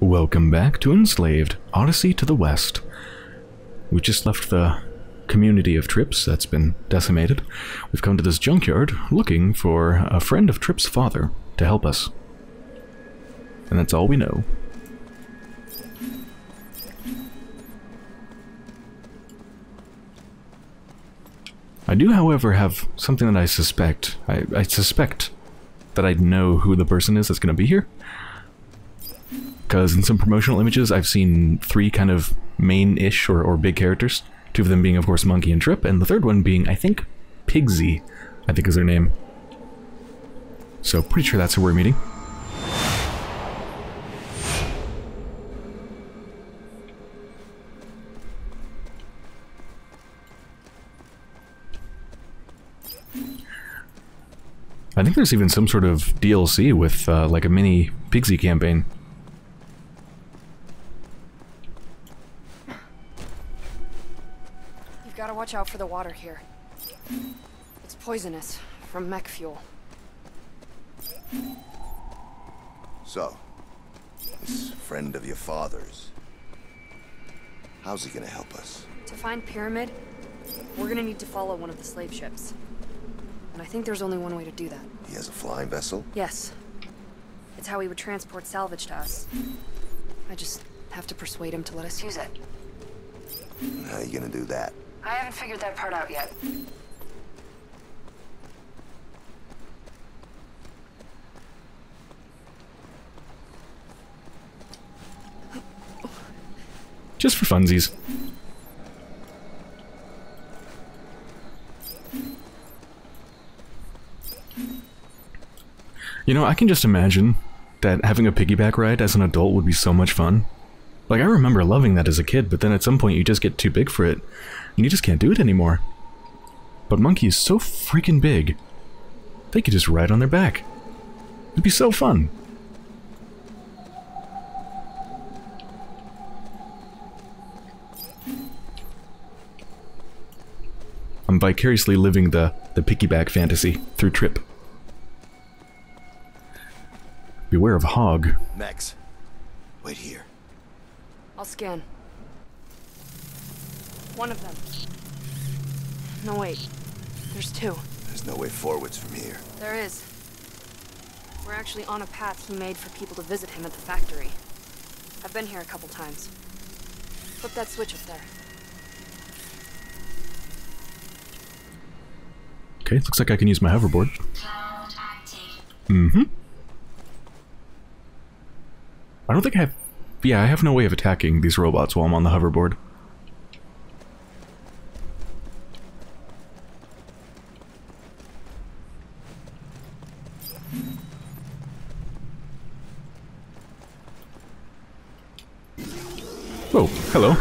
Welcome back to Enslaved, Odyssey to the West. We just left the community of Trips that's been decimated. We've come to this junkyard looking for a friend of Trip's father to help us. And that's all we know. I do, however, have something that I suspect. I suspect that I know who the person is that's going to be here. Because in some promotional images, I've seen three kind of main-ish or big characters. Two of them being, of course, Monkey and Trip, and the third one being, I think, Pigsy, I think is their name. So, pretty sure that's who we're meeting. I think there's even some sort of DLC with, like a mini Pigsy campaign. Gotta watch out for the water here. It's poisonous, from mech fuel. So, this friend of your father's, how's he gonna help us? To find Pyramid, we're gonna need to follow one of the slave ships. And I think there's only one way to do that. He has a flying vessel? Yes. It's how he would transport salvage to us. I just have to persuade him to let us use it. And how are you gonna do that? I haven't figured that part out yet. Just for funsies. You know, I can just imagine that having a piggyback ride as an adult would be so much fun. Like, I remember loving that as a kid, but then at some point you just get too big for it, and you just can't do it anymore. But Monkey is so freaking big, they could just ride on their back. It'd be so fun. I'm vicariously living the piggyback fantasy through Trip. Beware of Hog. Max, wait here. I'll scan. One of them. No, wait. There's two. There's no way forwards from here. There is. We're actually on a path he made for people to visit him at the factory. I've been here a couple times. Flip that switch up there. Okay, looks like I can use my hoverboard. Mm-hmm. I don't think I have... Yeah, I have no way of attacking these robots while I'm on the hoverboard. Oh, hello.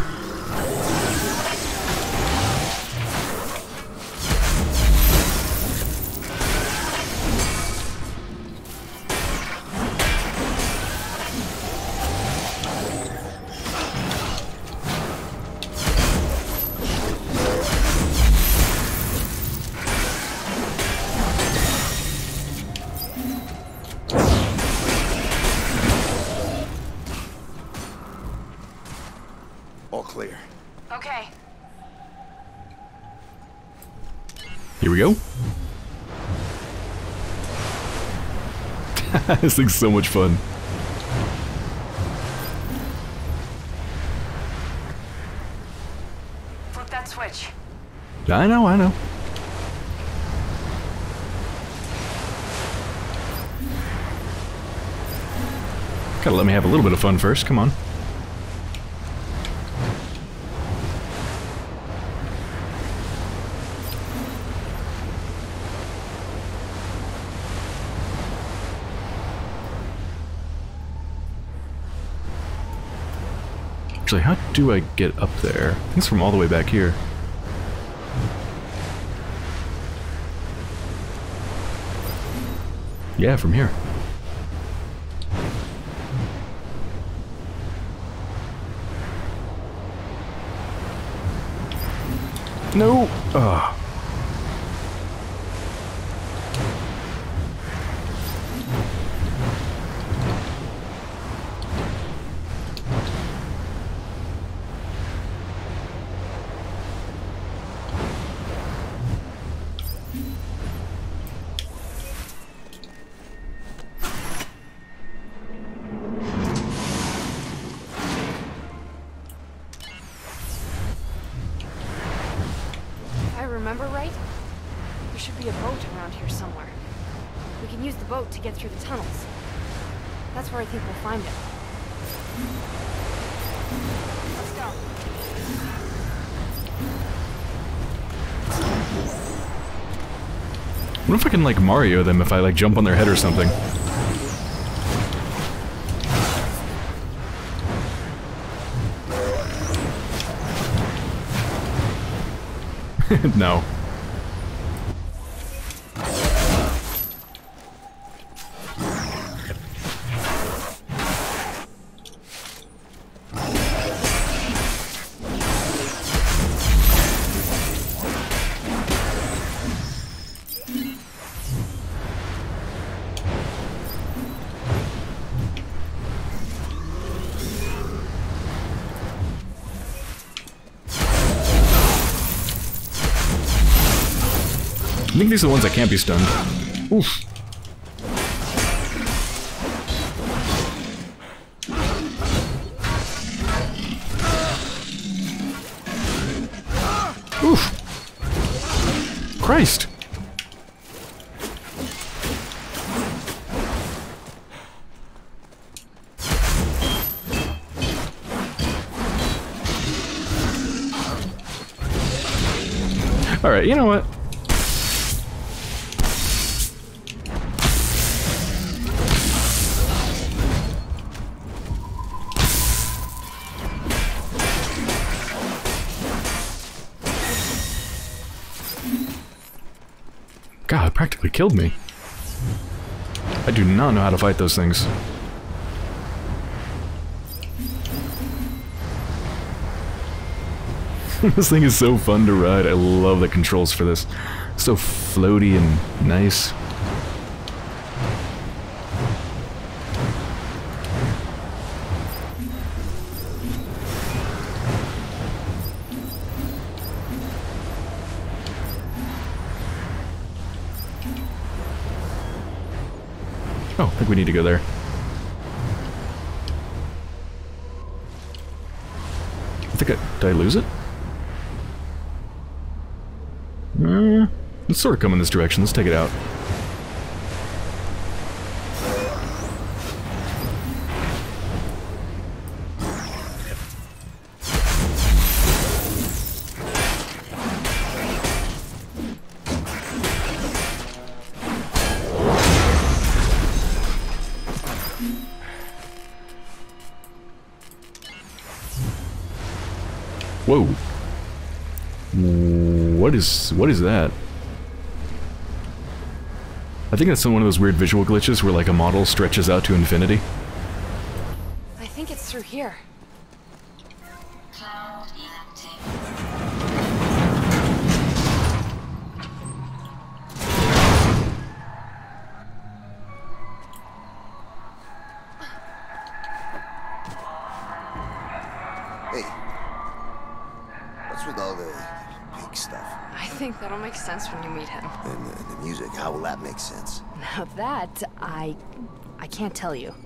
All clear. Okay. Here we go. This thing's so much fun. Flip that switch. I know, I know. Gotta let me have a little bit of fun first, come on. Actually, how do I get up there? I think it's from all the way back here. Yeah, from here. No! Ugh. should be a boat around here somewhere. We can use the boat to get through the tunnels. That's where I think we'll find it. Let's go. What if I can, like, Mario them if I, like, jump on their head or something? No. I think these are the ones that can't be stunned. Oof. Oof. Christ. Alright, you know what? God, it practically killed me. I do not know how to fight those things. This thing is so fun to ride. I love the controls for this. So floaty and nice. Oh, I think we need to go there. Did I lose it? Let's sort of come in this direction. Let's take it out. Whoa. What is that? I think that's one of those weird visual glitches where like a model stretches out to infinity. I think it's through here. Cloud inactive. Hey. What's with all the pig stuff? I think that'll make sense when you meet him. And the music, how will that make sense? Now that, I can't tell you.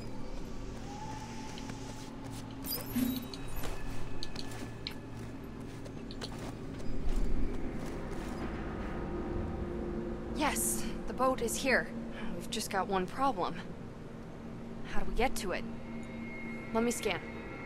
Yes, the boat is here. We've just got one problem. How do we get to it? Let me scan.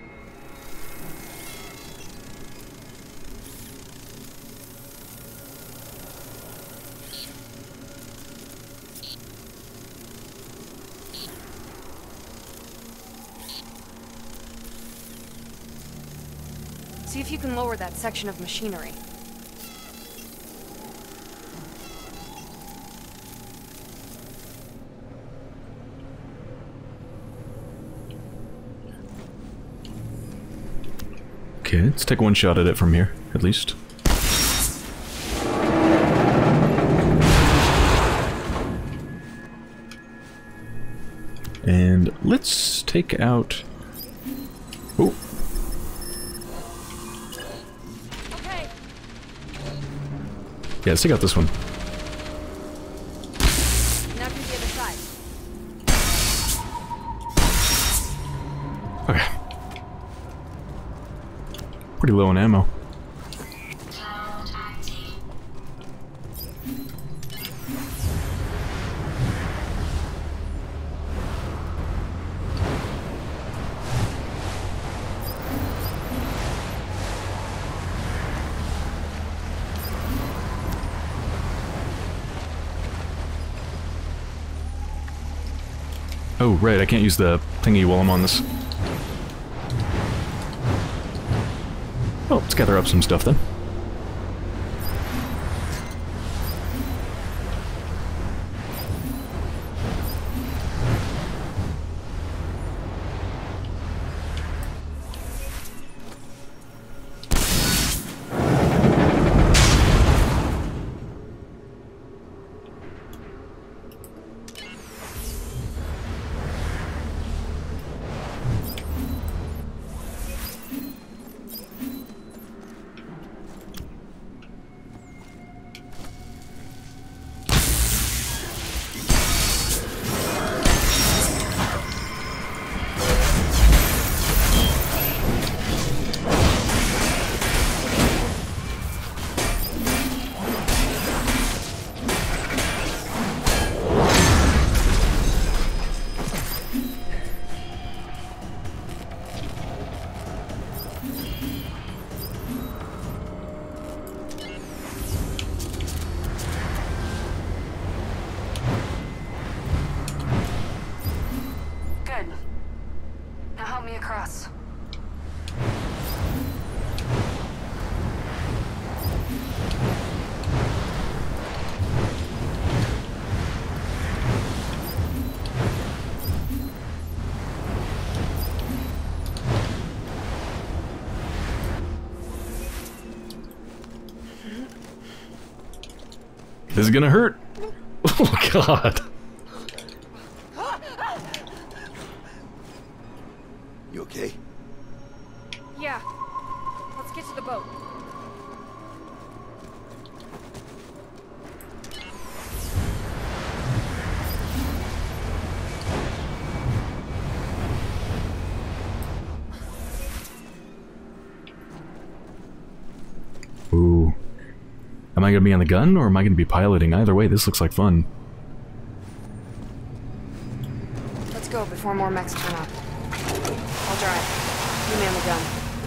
See if you can lower that section of machinery. Okay, let's take one shot at it from here, at least. And let's take out... Oh. Okay. Yeah, let's take out this one. Now to the other side. Okay. Pretty low on ammo. Cloud active. Oh, right, I can't use the thingy while I'm on this. Well, let's gather up some stuff then. Across. This is gonna hurt. Oh god. You okay? Yeah. Let's get to the boat. Ooh. Am I gonna be on the gun, or am I gonna be piloting? Either way, this looks like fun. Let's go before more mechs turn up. I'll drive. You man the gun.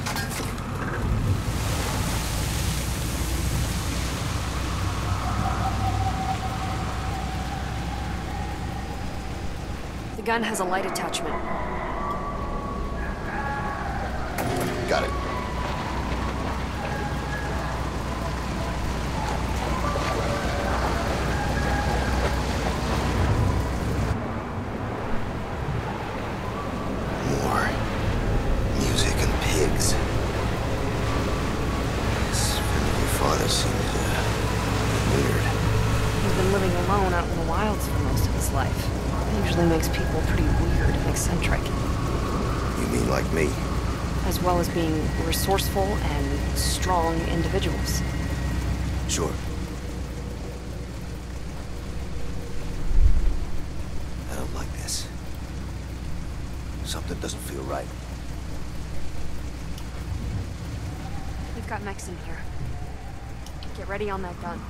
The gun has a light attachment. Got it. More music and pigs. This friend of your father seemed weird. He's been living alone out in the wilds for most of his life. It usually makes people pretty weird and eccentric. You mean like me? As well as being resourceful and strong individuals. Sure. I don't like this. Something doesn't feel right. We've got mechs in here. Get ready on that gun.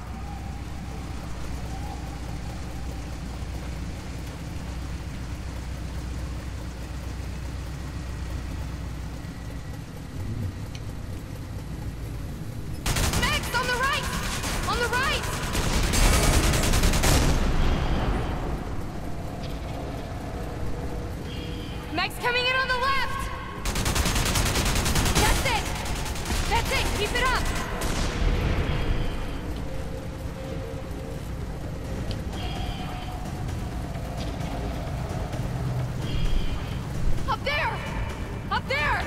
Mechs on the right! On the right! Mechs coming in on the left! That's it! That's it! Keep it up! Up there! Up there!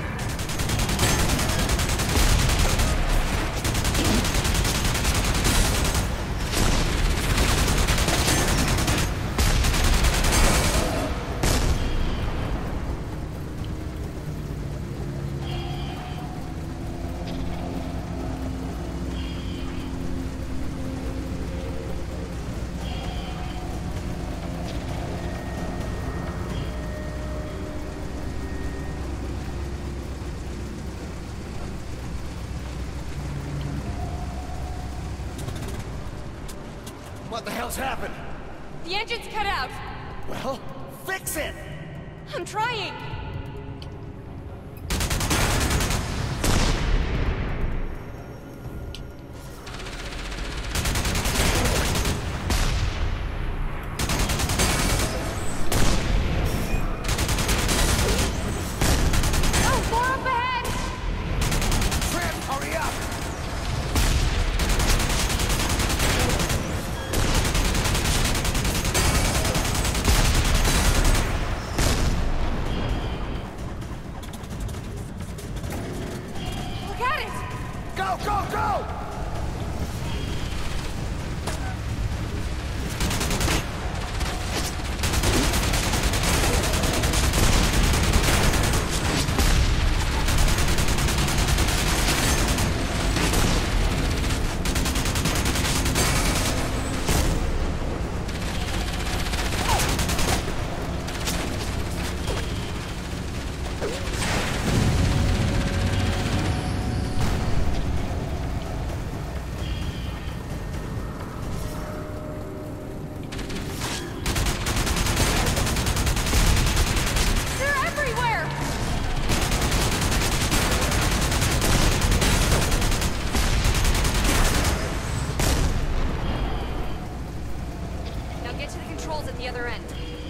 What the hell's happened? The engine's cut out! Well, fix it! I'm trying! Go, go, go! They're everywhere! Now get to the controls at the other end.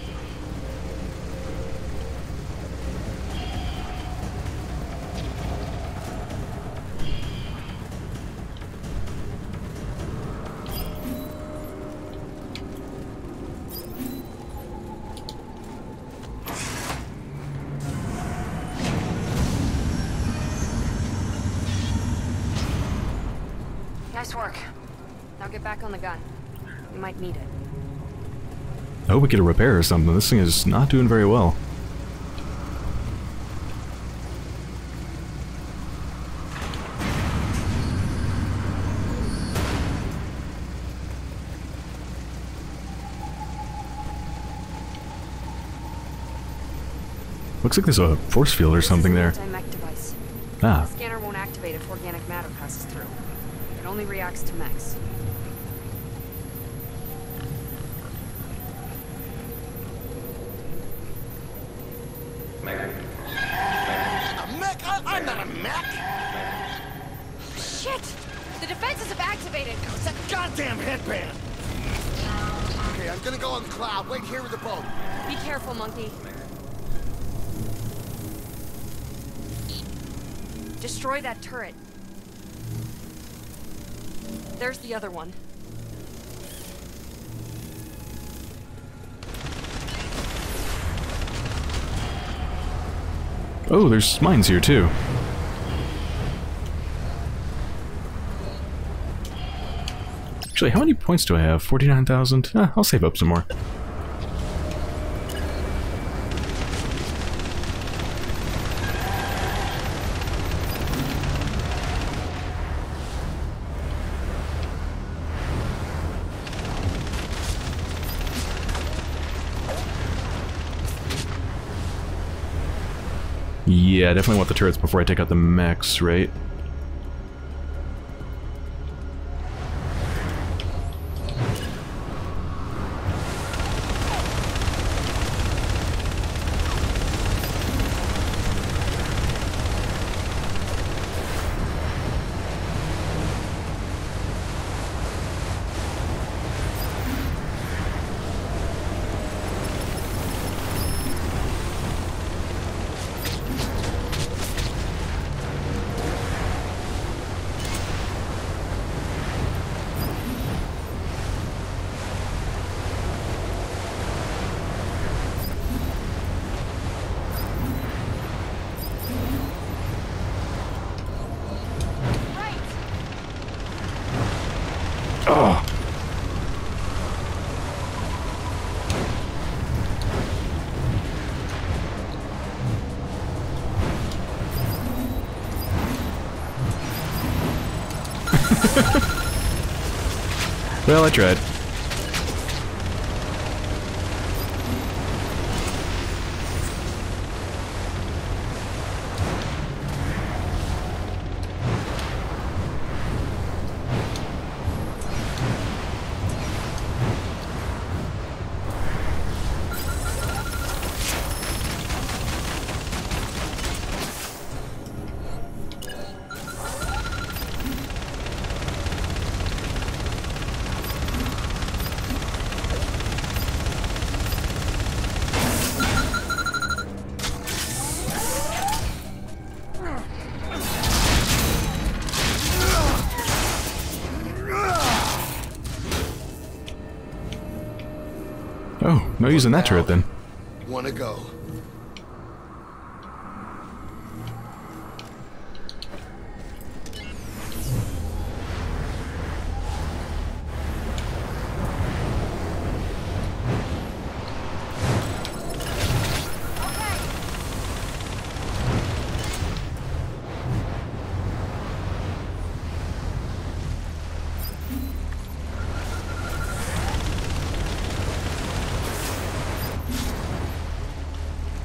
Nice work. Now get back on the gun. We might need it. I hope we get a repair or something. This thing is not doing very well. Looks like there's a force field or something there. Anti-mech device. Ah, The scanner won't activate if organic matter passes through. It only reacts to mechs. A mech? I'm not a mech! Shit! The defenses have activated! It's a goddamn headband! Okay, I'm gonna go on the cloud. Wait here with the boat. Be careful, monkey. Destroy that turret. There's the other one. oh, there's mines here too. Actually, how many points do I have? 49,000? I'll save up some more. Yeah, I definitely want the turrets before I take out the mechs, right? Oh. Well, I tried. Oh, no using that turret then. Wanna go?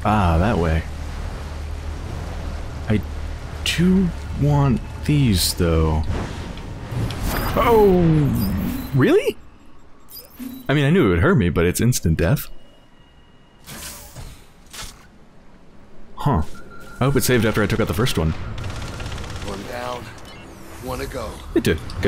Ah, that way. I do want these, though. Oh! Really? I mean, I knew it would hurt me, but it's instant death. Huh. I hope it saved after I took out the first one. One down, one to go. It did. Good.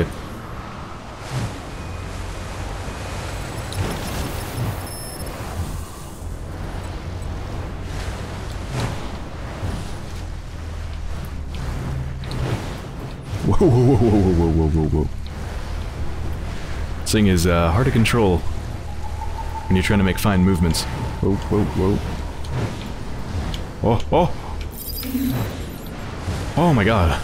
Whoa, whoa, whoa, whoa, whoa, whoa, whoa, whoa. This thing is hard to control when you're trying to make fine movements. Whoa, whoa, whoa. Oh, oh! Oh my god.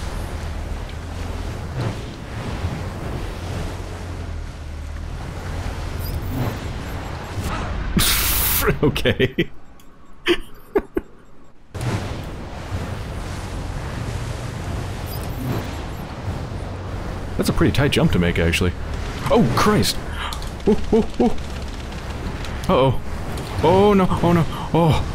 Okay. That's a pretty tight jump to make, actually. Oh, Christ! Oh, oh, oh! Uh-oh. Oh, no, oh, no, oh!